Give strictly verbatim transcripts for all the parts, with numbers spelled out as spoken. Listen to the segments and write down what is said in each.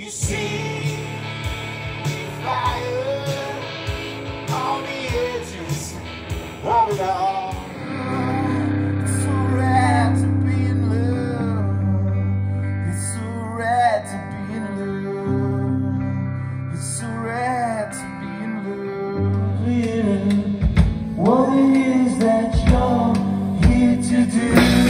you see fire on the edges of it all. It's so rad to be in love. It's so rad to be in love. It's so rad to be in love. Yeah. What it is that you're here to do.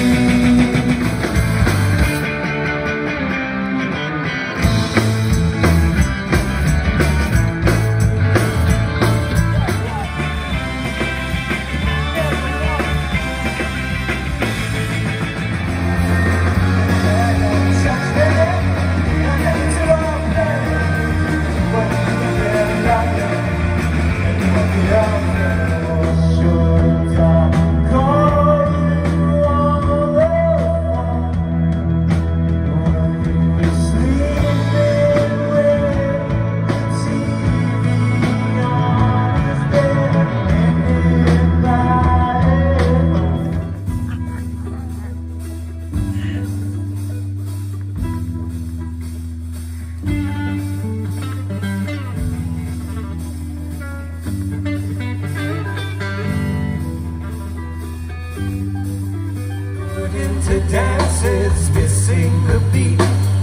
Into dances, missing the beat,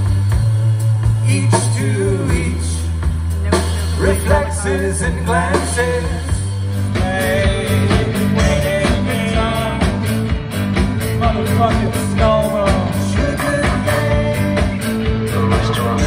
each to each, reflexes and glances. Hey, waiting time, motherfucking snowball. Sugar cane, sugar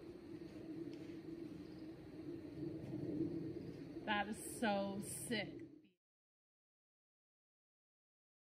That is so sick.